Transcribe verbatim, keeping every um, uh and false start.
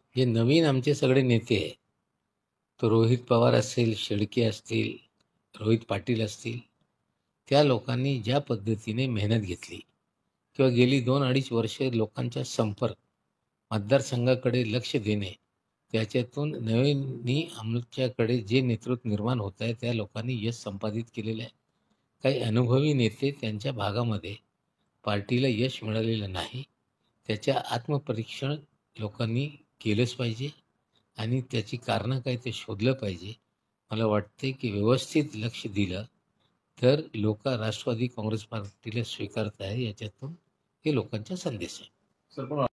जे नवीन आमचे सगळे नेते आहे, तो रोहित पवार असेल, शेळके असतील, रोहित पाटील असतील, त्या लोकांनी ज्या पद्धतीने मेहनत घेतली किंवा गेली दोन अडीच वर्षे लोकांच्या संपर्क, मतदारसंघाकडे लक्ष देणे, त्याच्यातून नवीन आमच्याकडे जे नेतृत्व निर्माण होत आहे त्या लोकांनी यश संपादित केलेलं आहे. काही अनुभवी नेते त्यांच्या भागामध्ये पार्टीला यश मिळालेलं नाही, त्याच्या आत्मपरीक्षण लोकांनी केलंच पाहिजे आणि त्याची कारणं काय ते शोधलं पाहिजे. मला वाटते की व्यवस्थित लक्ष दिलं तर लोक राष्ट्रवादी काँग्रेस पार्टीला स्वीकारत आहे, याच्यातून हे लोकांचा संदेश आहे.